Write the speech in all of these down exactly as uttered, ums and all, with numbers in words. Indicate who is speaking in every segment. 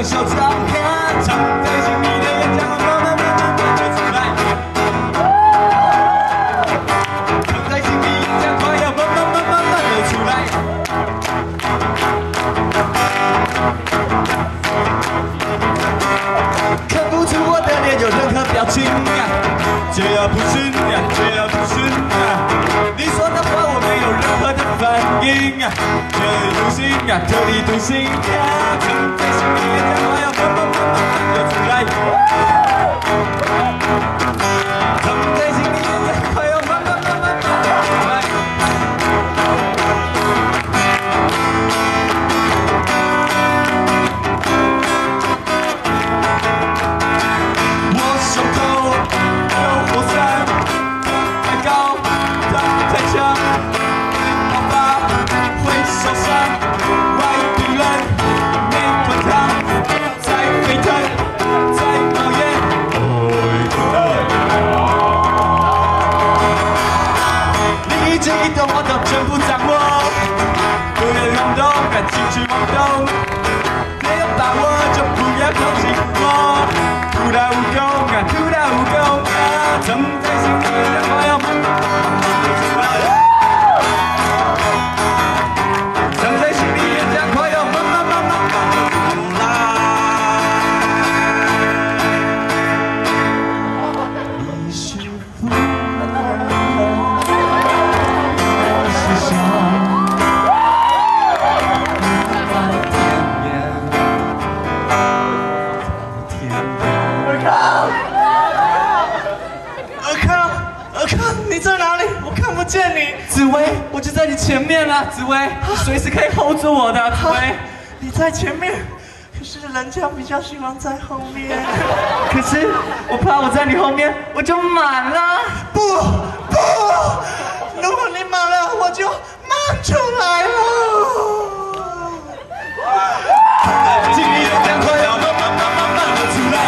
Speaker 1: 张小照片，藏在心里的眼角，慢慢慢慢慢就出来。藏在心里眼角，快要慢慢慢慢慢的出来。看不出我的脸有任何表情啊，这要不是啊，这要不是啊。你说的话我没有任何的反应啊，特立独行啊，特立独行啊，藏在心里眼角，快要慢慢慢慢慢就出来。藏在心里眼角，快要慢慢慢慢慢就出来。我胸口有火山，太高，它太强。受伤，外地人没滚烫，在沸腾，在冒烟。你一举一动我都全部掌握，不要冲动，赶紧去妄动，没有把握就不要靠近我。徒劳无功啊，徒劳无功啊，藏在心里的话要慢慢慢慢就出来。不见你，紫薇，我就在你前面了，紫薇，你随时可以 hold 住我的，紫薇，
Speaker 2: 你在前面，可是人家比较喜欢在后面，
Speaker 1: 可是我怕我在你后面我就满了，
Speaker 2: 不不，如果你满了，我就满出来了。
Speaker 1: 请你的两块要慢慢慢慢慢的出来，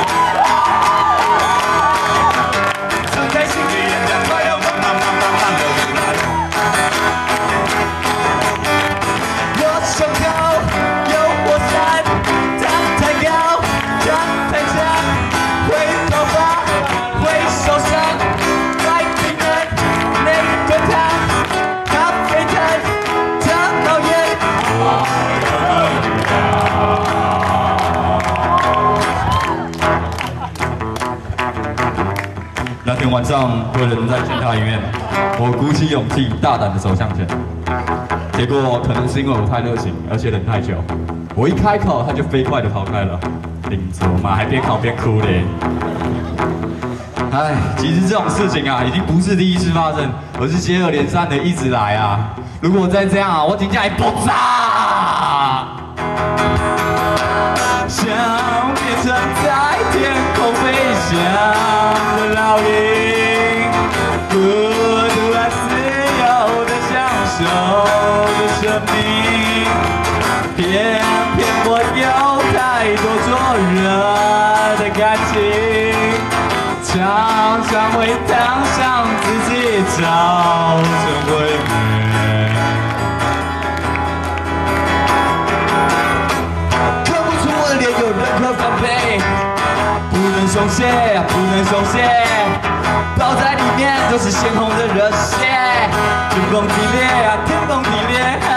Speaker 1: 藏在心里的两块要慢慢慢慢慢的。胸口有火山，它太高，它太强，会爆发，会受伤，外地人内滚烫，它沸腾，它冒烟。那天晚上，为了能在检查医院，我鼓起勇气，大胆的走向前。结果可能是因为我太热情，而且忍太久，我一开口他就飞快的跑开了，领着我嘛还边跑边哭嘞。哎，其实这种事情啊，已经不是第一次发生，而是接二连三的一直来啊。如果再这样啊，我真正会爆炸。想变成在天空飞翔的老鹰，孤独而自由的享受。生命，偏偏我有太多灼热的感情，常常会当上自己造成毁灭。看不出我脸有任何防备，不能松懈，不能松懈，泡在里面都是鲜红的热血，天崩地裂啊，天崩地裂。